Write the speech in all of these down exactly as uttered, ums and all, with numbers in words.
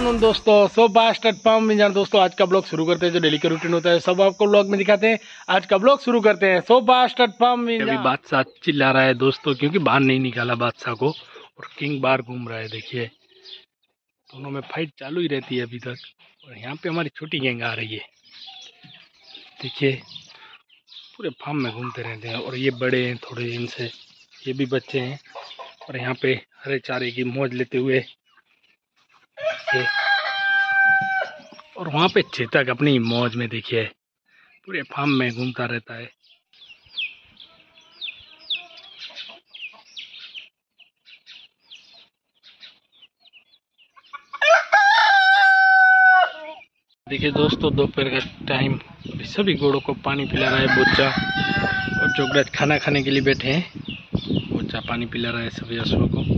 Afternoon दोस्तों, so fast at pump में जान दोस्तों, आज का ब्लॉग शुरू करते हैं। जो डेली का रूटीन होता है सब आपको ब्लॉग में दिखाते हैं। आज का ब्लॉग शुरू करते हैं सो फास्ट एट पम्प में। अभी बादशाह चिल्ला रहा है दोस्तों, क्योंकि बाहर नहीं निकाला बादशाह को, और किंग बाहर घूम रहा है। देखिए दोनों में फाइट चालू ही रहती है अभी तक। और यहाँ पे हमारी छोटी गैंग आ रही है। देखिए पूरे फार्म में घूमते रहते हैं। और ये बड़े हैं थोड़े, इनसे ये भी बच्चे हैं। और यहाँ पे हरे चारे की मौज लेते हुए, और वहाँ पे चेतक अपनी मौज में देखिए पूरे फार्म में घूमता रहता है। देखिए दोस्तों, दोपहर का टाइम, सभी घोड़ों को पानी पिला रहा है बोचा। और जोगराज खाना खाने के लिए बैठे हैं। बोचा पानी पिला रहा है सभी अश्वों को।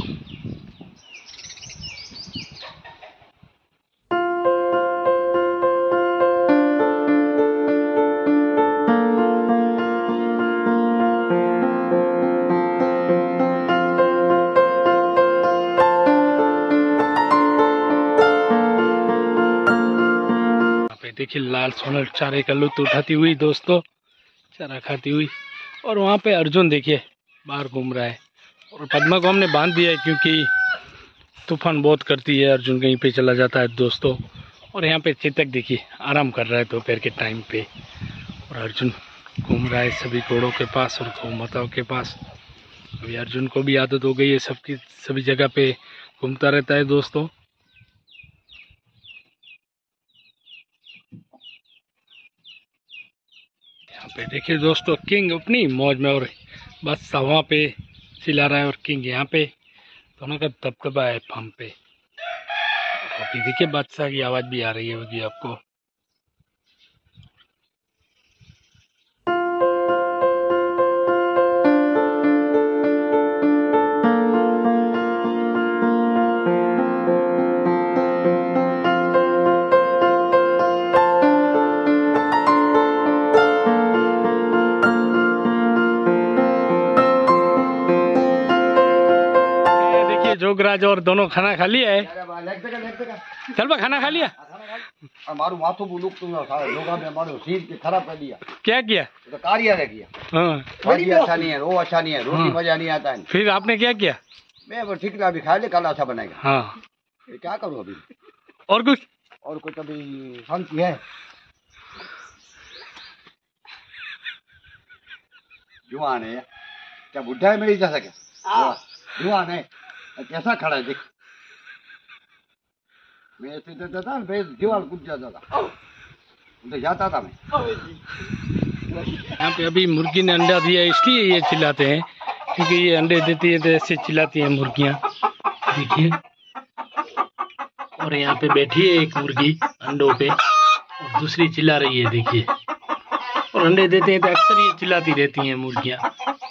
देखिए लाल सोनल चारे का लुत्फ उठाती हुई दोस्तों, चारा खाती हुई। और वहाँ पे अर्जुन देखिए बाहर घूम रहा है। और पद्मा को हमने बांध दिया है, क्योंकि तूफान बहुत करती है, अर्जुन कहीं पे चला जाता है दोस्तों। और यहाँ पे चेतक देखिए आराम कर रहा है दोपहर के टाइम पे। और अर्जुन घूम रहा है सभी घोड़ों के पास और गौ माताओं के पास। अभी अर्जुन को भी आदत हो गई है, सबकी सभी जगह पे घूमता रहता है दोस्तों। यहाँ पे देखिए दोस्तों, किंग अपनी मौज में, और बस वहाँ पे चिल्ला रहा है। और किंग यहाँ पे, दोनों का दबदबा है फार्म पे। अभी देखिए बादशाह की आवाज़ भी आ रही है होगी आपको। जोगराज और दोनों खाना खा लिया है। चल बा खाना खा लिया। मारू माथो बुलुक तुम योगा में मारो शरीर के खराब कर दिया। क्या किया? तो कार्य ने किया। हाँ कार्य अच्छा नहीं है, वो अच्छा नहीं है, रोटी मजा नहीं आता है। फिर आपने क्या किया? मैं वो ठीक अभी खा ले, कल अच्छा बनाएगा। हाँ क्या करूँ अभी? और कुछ और कुछ अभी शांति है। जुआन है क्या? बुढ़ा है मेरी जैसा क्या? जुआन है कैसा खड़ा है देख। मैं ऐसे देता था ना, फिर दीवार कूद जाता था, तो जाता था मैं। यहाँ पे अभी मुर्गी ने अंडा दिया, इसलिए ये चिल्लाते हैं, क्योंकि ये अंडे देती है तो ऐसे चिल्लाती हैं मुर्गियाँ। देखिए और यहाँ पे बैठी है एक मुर्गी अंडों पे, और दूसरी चिल्ला रही है देखिए। और अंडे देते हैं तो अक्सर ये चिल्लाती रहती हैं मुर्गियाँ।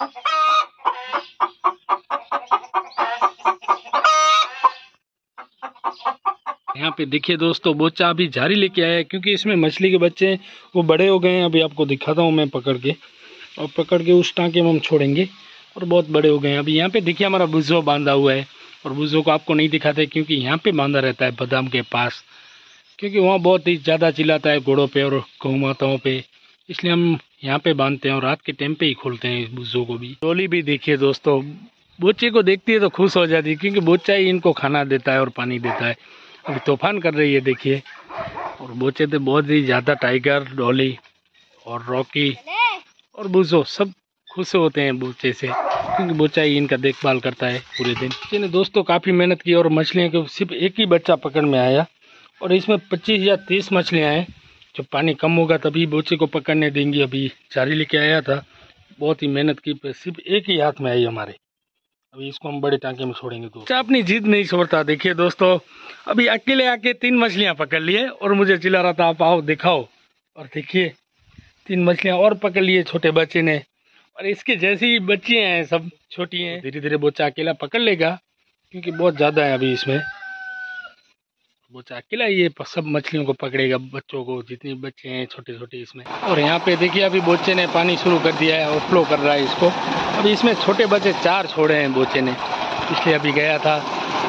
यहाँ पे देखिए दोस्तों, बोचा अभी जारी लेके आया है, क्योंकि इसमें मछली के बच्चे हैं वो बड़े हो गए हैं। अभी आपको दिखाता हूँ मैं पकड़ के, और पकड़ के उस टांके में हम छोड़ेंगे, और बहुत बड़े हो गए हैं। अभी यहाँ पे देखिए हमारा बुज़ो बांधा हुआ है। और बुज़ो को आपको नहीं दिखाते, क्योंकि यहाँ पे बांधा रहता है बादाम के पास, क्योंकि वहाँ बहुत ही ज़्यादा चिल्लाता है घोड़ों पे और गौ माताओं पे, इसलिए हम यहाँ पे बांधते हैं। और रात के टाइम पे ही खोलते हैं इस बुज़ो को भी। डोली भी देखिए दोस्तों, बोचे को देखती है तो खुश हो जाती है, क्योंकि बोचा ही इनको खाना देता है और पानी देता है। अभी तूफान कर रही है देखिए। और बोचे तो बहुत ही ज़्यादा, टाइगर, डॉली और रॉकी और बुज़ो सब खुश होते हैं बोचे से, क्योंकि बोचा ही इनका देखभाल करता है पूरे दिन। इसने दोस्तों काफ़ी मेहनत की, और मछलियों को सिर्फ एक ही बच्चा पकड़ में आया। और इसमें पच्चीस या तीस मछलियाँ हैं। जब पानी कम होगा तभी बोचे को पकड़ने देंगी। अभी जारी लेके आया था, बहुत ही मेहनत की, सिर्फ एक ही हाथ में आई हमारे। अभी इसको हम बड़े टांके में छोड़ेंगे। तो अच्छा अपनी जिद नहीं छोड़ता। देखिए दोस्तों, अभी अकेले आके तीन मछलियां पकड़ लिए, और मुझे चिल्ला रहा था आप आओ दिखाओ। और देखिए तीन मछलियां और पकड़ लिए छोटे बच्चे ने। और इसके जैसी बच्चियां हैं, सब छोटी हैं। धीरे धीरे बोचा अकेला पकड़ लेगा, क्योंकि बहुत ज़्यादा है अभी इसमें। बोचा अकेला ये सब मछलियों को पकड़ेगा, बच्चों को, जितने बच्चे हैं छोटे छोटे इसमें। और यहाँ पे देखिए अभी बोचे ने पानी शुरू कर दिया है और फ्लो कर रहा है इसको। अभी इसमें छोटे बच्चे चार छोड़े हैं बोचे ने, इसलिए अभी गया था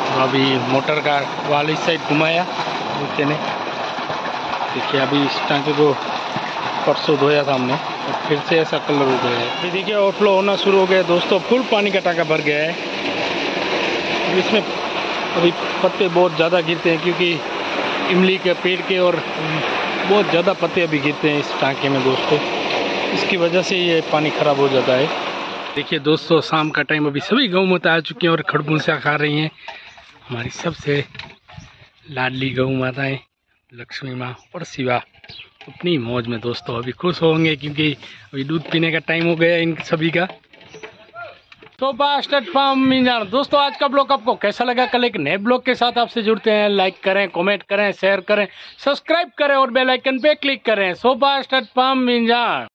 और अभी मोटर का वाली साइड घुमाया बच्चे ने। देखिए अभी इस टांके को परसों धोया था हमने और फिर से ऐसा कलर हो गया है। अभी देखिए ओवरफ्लो होना शुरू हो गया दोस्तों, फुल पानी का टांका भर गया है। और इसमें अभी पत्ते बहुत ज़्यादा गिरते हैं क्योंकि इमली के पेड़ के और बहुत ज़्यादा पत्ते अभी गिरते हैं इस टांके में दोस्तों, इसकी वजह से ये पानी ख़राब हो जाता है। देखिए दोस्तों शाम का टाइम, अभी सभी गौ माता आ चुकी हैं और खरबूजा खा रही हैं। हमारी सबसे लाडली गौ माताएं लक्ष्मी माँ और शिवा अपनी मौज में दोस्तों अभी खुश होंगे क्योंकि अभी दूध पीने का टाइम हो गया इन सभी का। तो बास्टर्ड फार्म मींजान दोस्तों, आज का ब्लॉग आपको कैसा लगा? कल एक नए ब्लॉग के साथ आपसे जुड़ते हैं। लाइक करें, कमेंट करें, शेयर करें, सब्सक्राइब करें और बेल आइकन पे क्लिक करें। सो बास्टर्ड फार्म मींजान।